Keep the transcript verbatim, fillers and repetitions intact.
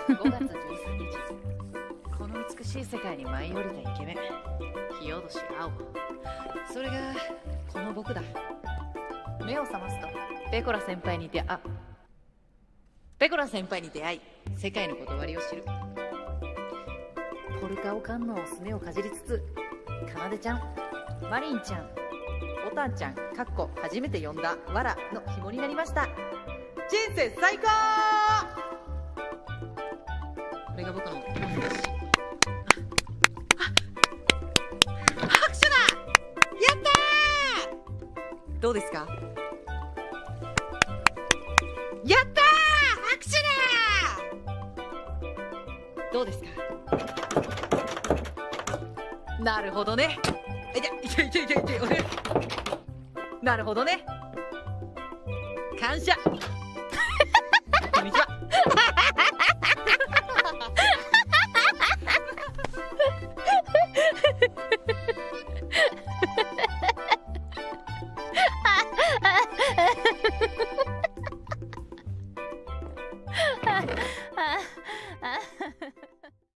ごがつじゅうさんにち、この美しい世界に舞い降りたイケメン、日よどし青。それがこの僕だ。目を覚ますとペコラ先輩に出会ペコラ先輩に出会い、世界の断りを知る。ポルカオ観音すねをかじりつつ、かなでちゃん、マリンちゃん、ボタンちゃんかっこ初めて呼んだわらの紐になりました。人生最高。これが僕の拍手だ。やったー。どうですか。やったー、拍手だー。どうですか。なるほどね。いやいやいやいやいや、なるほどね。感謝。